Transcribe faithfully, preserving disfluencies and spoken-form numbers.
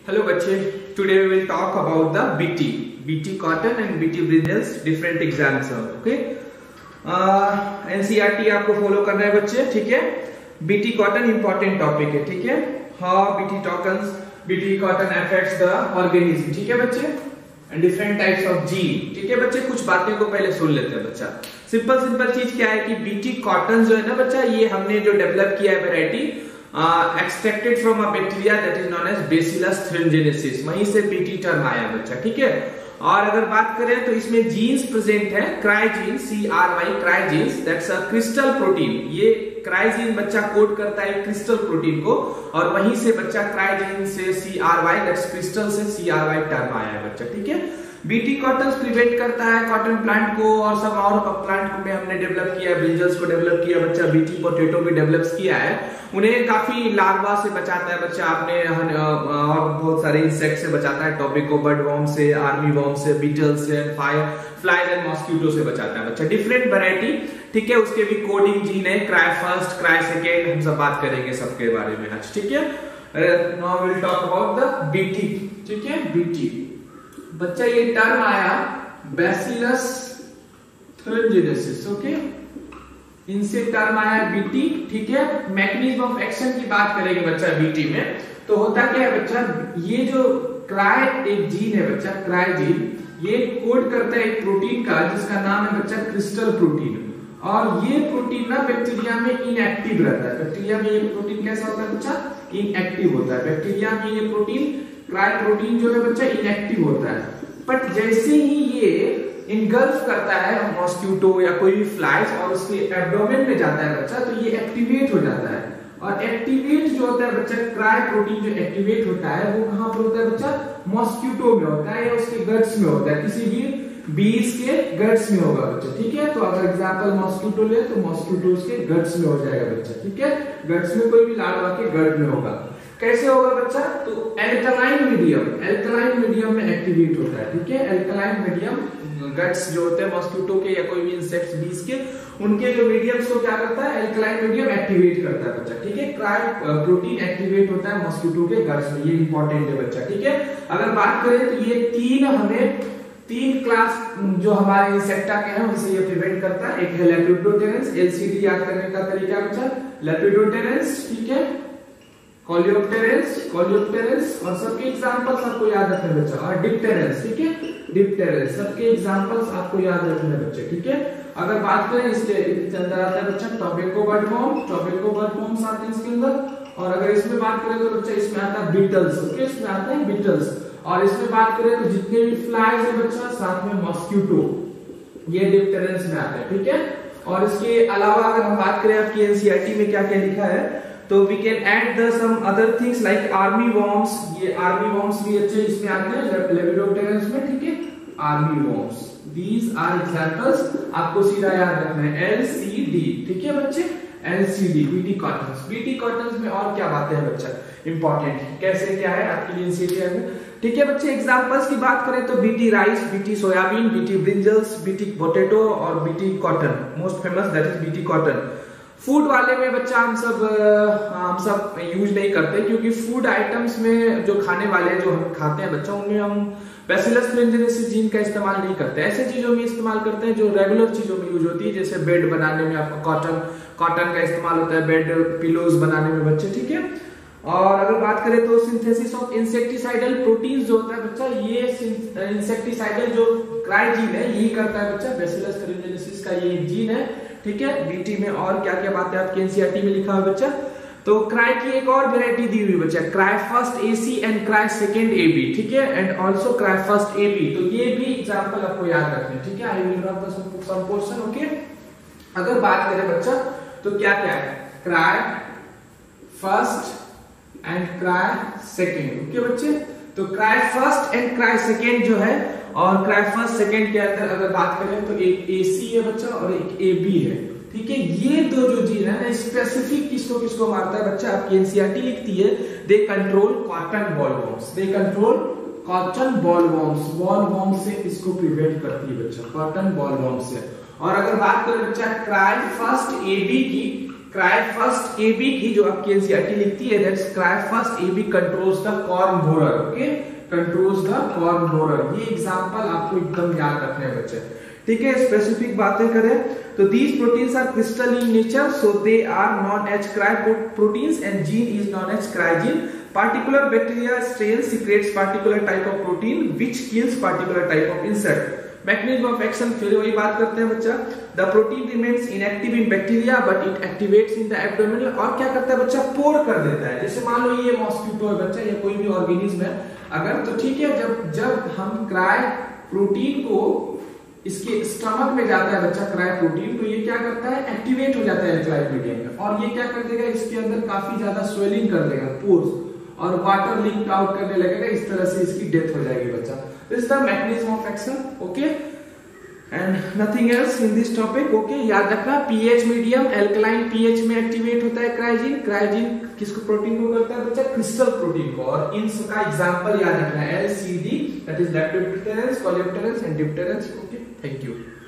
Hello बच्चे, today we will talk about the B T, B T cotton and B T brinjals different exams are, okay? uh, N C E R T आपको follow करना है बच्चे, ठीक है? B T cotton important topic है, ठीक है? How B T cotton, B T cotton affects the organism, ठीक है बच्चे? And different types of gene, ठीक है बच्चे? कुछ बातें को पहले सुन लेते हैं बच्चा। सिंपल सिंपल चीज क्या है कि B T cotton जो है ना बच्चा, ये हमने जो डेवलप किया है variety extracted from a bacteria that is known as bacillus thuringiensis, वहीं से बीटी टर्म आया बच्चा, ठीक है? और अगर बात करें तो इसमें जीन्स प्रेजेंट है, cry gene, C R Y cry genes, that's a crystal protein. ये क्राइजीन बच्चा कोड करता है क्रिस्टल प्रोटीन को, और वहीं से बच्चा क्राइजीन से C R Y that's crystal से सी आर वाई टर्म आया है बच्चा, ठीक है? बीटी कॉटन प्रिवेंट करता है कॉटन प्लांट को, और सब और प्लांट में हमने डेवलप किया है, ब्रिंजल्स को डेवलप किया बच्चा, बीटी पोटैटो भी डेवलप किया है, उन्हें काफी लार्वा से बचाता है बच्चा, आपने और बहुत सारे इंसेक्ट से बचाता है, टोबैको बर्ड वॉर्म से, आर्मी वॉर्म से, बीटल से, फायर फ्लाइज एंड मॉस्किटो से बचाता है बच्चा, डिफरेंट वैरायटी, ठीक है? उसके भी कोडिंग जीन है, क्राई फर्स्ट, क्राई सेकेंड, हम सब बात करेंगे सबके बारे में आज, ठीक है? Now will talk about the BT, ठीक है? बीटी बच्चा, ये टर्म आया बैसिलस thuringiensis, ओके? इनसे टर्म आया बीटी, ठीक है? मैकेनिज्म ऑफ एक्शन की बात करेंगे बच्चा बीटी में, तो होता क्या है बच्चा, ये जो क्राई एक जीन है बच्चा, क्राई जीन, ये कोड करता है एक प्रोटीन का जिसका नाम है बच्चा क्रिस्टल प्रोटीन, और ये प्रोटीन ना बैक्टीरिया में इनएक्टिव रहता है। बैक्टीरिया में ये प्रोटीन कैसा होता है बच्चा? इनएक्टिव होता है। बैक्टीरिया में ये प्रोटीन क्राई प्रोटीन जो है बच्चा इनएक्टिव होता है, बट जैसे ही ये इनगल्फ करता है मॉस्किटो या कोई भी फ्लाइज और उसके एब्डोमेन में जाता है बच्चा, तो ये एक्टिवेट हो जाता है, और एक्टिवेट जो होता है बच्चा, क्राई प्रोटीन जो एक्टिवेट होता है वो कहां पर होता है बच्चा? मॉस्किटो में होता है या उसके गट्स में होता है, किसी भी बीज के गट्स में होगा बच्चा, ठीक है? तो अगर एग्जांपल मॉस्किटो ले तो मॉस्किटो के गट्स में हो जाएगा बच्चा, ठीक है? गट्स में कोई भी लार्वा के गट में होगा। कैसे होगा बच्चा? तो एल्कलाइन मीडियम, एल्कलाइन मीडियम में एक्टिवेट होता है, ठीक है? एल्कलाइन मीडियम, गट्स जो होते हैं मॉस्किटो के या कोई भी इंसेक्ट्स बीज के, उनके जो मीडियम्स को क्या करता है? एल्कलाइन मीडियम एक्टिवेट करता है बच्चा, ठीक है? क्राई प्रोटीन एक्टिवेट होता है मॉस्किटो के गट्स में, ये इंपॉर्टेंट है बच्चा, ठीक है? अगर बात करें तो ये तीन हमें तीन क्लास जो हमारे इंसेक्टा के हैं उनसे ये प्रिवेंट करता है। एक है लेपिडोप्टेरेंस, एलसीडी याद करने का तरीका बच्चा, लेपिडोप्टेरेंस, ठीक है? कोलियोप्टेरेंस, कोलियोप्टेरेंस, और सबके एग्जांपल्स आपको याद रखने बच्चा, और डिप्टेरेंस, ठीक है? डिप्टेरेंस, सबके एग्जांपल्स आपको याद रखने बच्चे, ठीक है? अगर बात करें इसके अंदर आता है बच्चा tobacco bird worm, tobacco bird worms आते हैं इसके अंदर, और अगर इसमें बात करें तो बच्चा इसमें आता है बीटल्स, ओके? इसमें आते हैं बीटल्स, और इसमें बात करें तो जितने भी फ्लाइज है बच्चा, साथ में मॉस्किटो, ये डिप्टेरेंस में आते हैं, ठीक है? और इसके अलावा अगर हम बात करें आपकी एनसीईआरटी में क्या क्या लिखा है, तो we can add the some other things like army worms, ये आर्मी वॉर्म्स भी अच्छे इसमें आते हैं लेपिडोप्टेरेंस में, ठीक है? Army worms, these are examples, आपको सीधा याद रखना है एलसीडी, ठीक है बच्चे? LCD, BT cottons. BT cottons में और क्या बातें हैं बच्चा इंपॉर्टेंट, कैसे क्या है आपके लिए एनसीईआरटी में, ठीक है बच्चे? एग्जांपल्स की बात करें तो BT rice, BT soybean, BT brinjals, BT potato और BT cotton, most famous that is BT cotton. Food वाले में बच्चा हम सब हम सब यूज नहीं करते, क्योंकि फूड आइटम्स में जो खाने वाले जो हम खाते हैं बच्चा, उनमें हम बैसिलस thuringiensis जीन का इस्तेमाल नहीं करते। ऐसे चीजों में इस्तेमाल करते हैं जो रेगुलर चीजों में यूज होती है, जैसे बेड बनाने में आपका कॉटन कॉटन का इस्तेमाल होता है, बेड पिलोज बनाने में बच्चे, ठीक है? और अगर बात करें तो सिंथेसिस ऑफ इंसेक्टिसाइडल प्रोटीन जो होता है बच्चा, ये इंसेक्टिसाइडल जो क्राई जीन है यही करता है बच्चा, बैसिलस thuringiensis का ये जीन है, ठीक है? बीटी में और क्या क्या बातें आपके एनसीईआरटी में लिखा है बच्चा, तो क्राई की एक और वेरायटी दी हुई बच्चा, cry first AC and cry second AB, ठीक है? And also cry first AB, तो ये भी एग्जांपल आपको याद रखने, ठीक है? I will drop the some portion, okay? अगर बात करें बच्चा तो क्या क्या है, cry first and cry second, okay बच्चे? तो cry first and cry second जो है, और क्राई फर्स्ट सेकंड के अंदर अगर बात करें तो एक एसी है बच्चा और एक एबी है, ठीक है? ये दो जो जीन है ना, स्पेसिफिक किसको किसको मारता है बच्चा, आपकी एनसीईआरटी लिखती है, they control cotton bollworms, they control cotton bollworms, bollworm से इसको प्रिवेंट करती है बच्चा, कॉटन बॉलवॉर्म से। और अगर बात करें बच्चा क्राई फर्स्ट एबी की, क्राइफर्स्ट एबी की जो आपकी एनसीईआरटी लिखती है, that's cry first AB controls the corn borer, okay, controls the corn borer. ये एग्जांपल आपको एकदम याद रखने हैं बच्चे, ठीक है। स्पेसिफिक बातें करें तो these proteins are crystal in nature, so they are known as cry proteins and gene is known as cry gene. Particular bacteria strain secretes particular type of protein which kills particular type of insect. Mechanism of action फिर वही बात करते हैं बच्चा, the protein remains inactive in bacteria but it activates in the abdomen. और क्या करता है बच्चा, पोर कर देता है। जैसे मान लो ये मॉस्किटो है बच्चा, या कोई भी ऑर्गेनिज्म है अगर, तो ठीक है, जब जब हम क्राई प्रोटीन को इसके स्टमक में जाता है बच्चा, क्राई प्रोटीन, तो ये क्या करता है, एक्टिवेट हो जाता है एल्कलाइन मीडियम में, और ये क्या कर देगा, इसके अंदर काफी ज्यादा स्वेलिंग कर देगा पोर्स, और वाटर लीक आउट करने लगेगा, इस तरह से इसकी डेथ हो जाएगी बच्चा। This is the mechanism of action, okay, and nothing else in this topic, okay. याद रखना पीएच मीडियम, एल्कलाइन पीएच में एक्टिवेट होता है क्राइजीन। क्राइजीन किसको, प्रोटीन को करता है बच्चा, क्रिस्टल प्रोटीन को, और इन का एग्जांपल याद रखना है, L C D, that is lactobacterians, coleopterans and dipterans, okay. Thank you.